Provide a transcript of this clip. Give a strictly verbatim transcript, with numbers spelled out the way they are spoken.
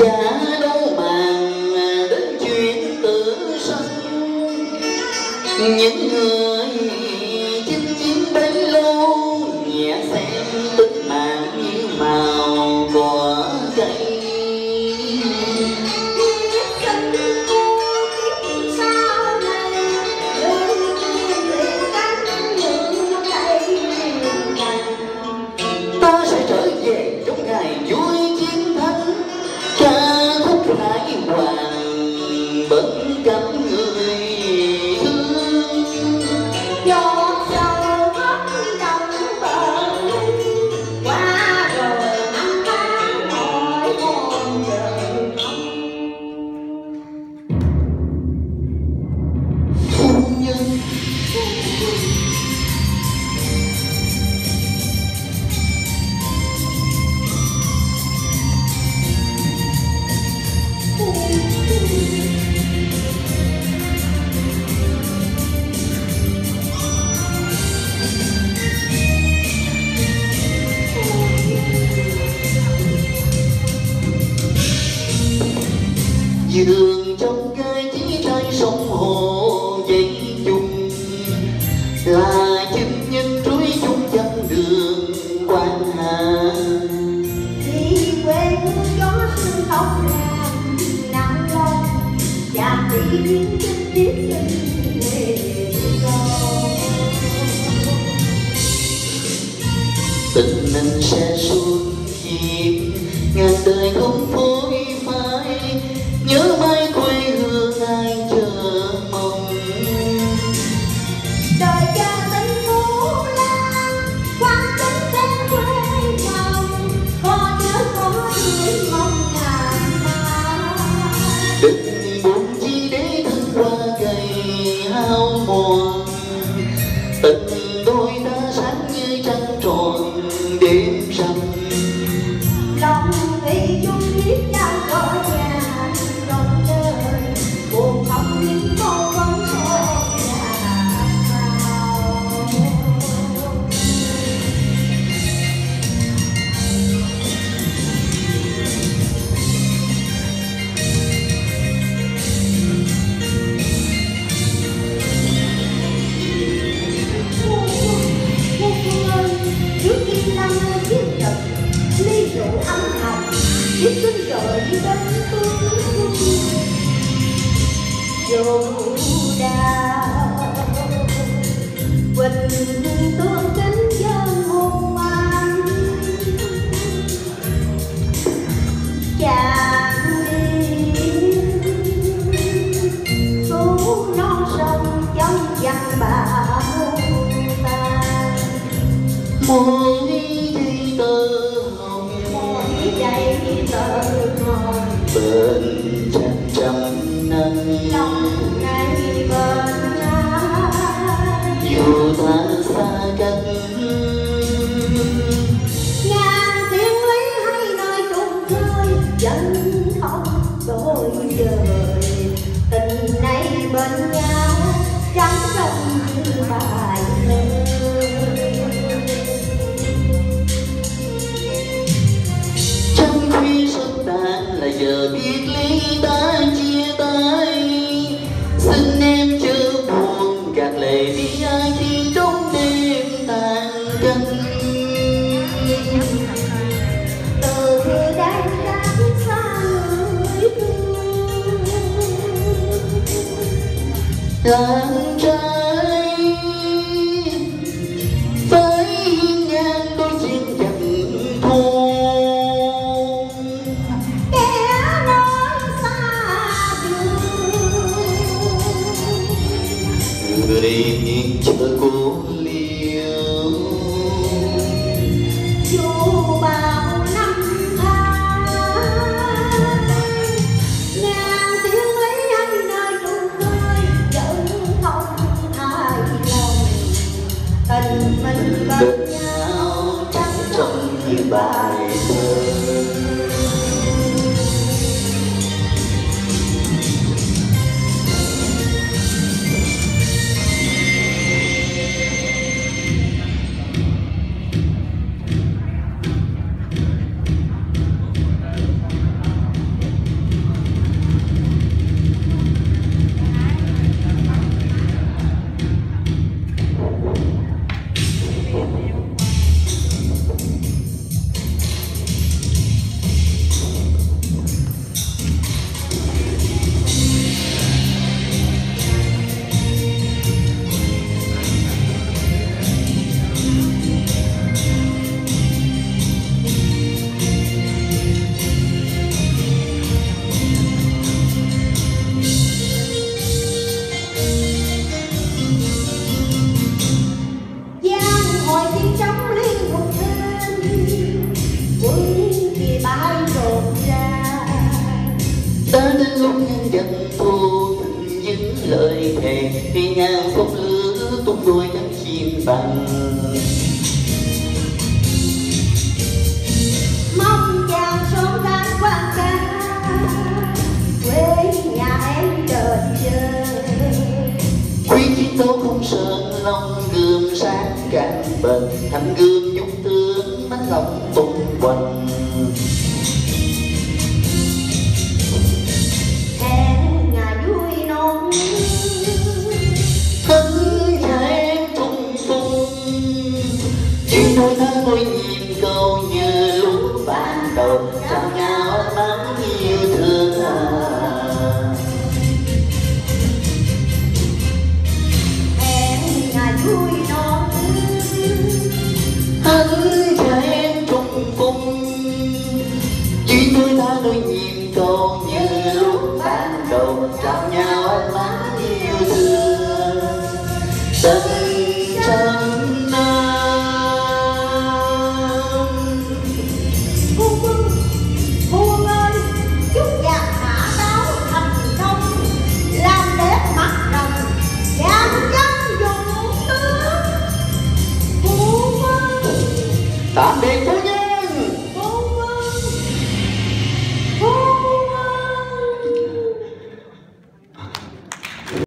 Chả đâu màng đến chuyện tự sanh, những người chinh chiến bấy lâu nhẹ xem tính mạng như màu của cây. Ta sẽ trở về trong ngày vui chiến thắng, ca khúc hải hoàng bên cạnh người thương. Giọt sầu khóc trong bờ qua rồi năm tháng mỗi một đời phu nhân. Dường trong cái chỉ trái sông hồ dây chung, là chim nhân trúi chung dặm đường quan hà. đi quê hương gió sương tóc làm nắng lòng chàng đi biến chân tiếp sinh về rồi. Tình mình sẽ suốt chìm ngàn đời không phôi phai, nhớ mãi quê hương ai chờ mong. Đời cha tình phú lan quan tính đến quê chồng, có nhớ có thương mong ngàn mà. Đừng buồn chi để thân qua cây hao mòn, tình đôi ta sáng như trăng tròn đêm rằm. Lòng thủy chung biết nhau có nhà trong đời, buồn không những cô vẫn soi nhà màu. Cô cô ơi, trước khi năm chiếc giật ly rượu âm thầm biết xin rồi đi đến phương dù đào quỳnh tương kính dân hôn anh chàng đi số non sông trong văn bà hôn ta. Mỗi giây tơ hồng Dậy tờ hồng bên trăm trăm năm, lòng ngày bên ai dù ta xa cách. ngàn tiếng lý hay nơi trùng khơi vẫn không đổi đời, tình này bên nhau trắng trong như bài thơ. Trong khi sắp tàn là giờ biết lý ta chia tay, xin em chớ buồn gạt lệ đi ai khi trong đêm tàn canh. Từ đây ra xa người thương Làng trai với ngang đôi chim dặm thôn, kẻ nơi xa trường người chờ cô liêu. dù bao năm tháng ngàn tiếng lý anh nơi trùng khơi vẫn không hài lòng, tình mình bên nhau Trắng trong như bài thơ. chân thu tình những lời thề vì ngàn không lứa tung đôi cánh chim bằng. Mong chàng sớm đến quan ca quê nhà em đợi chờ. Quý chiến đấu không sợ lòng gươm sáng cạn bền, thành gươm nhung tướng mắt lòng tung quanh. Hẹn ngày vui non Thân nhà em tung tung, chuyện đôi ta đôi nhìn câu như lúc ban đầu trao nhau ánh mắt yêu thương. hẹn ngày vui non Thân nhà em tung tung, chuyện đôi ta đôi nhìn câu như lúc ban đầu trao nhau ánh mắt yêu thương. Tình trao